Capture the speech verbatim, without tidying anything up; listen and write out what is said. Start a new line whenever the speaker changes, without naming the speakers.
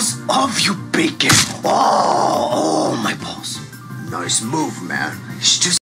Because of you, Bacon. Oh, oh, my balls.
Nice move, man.
It's just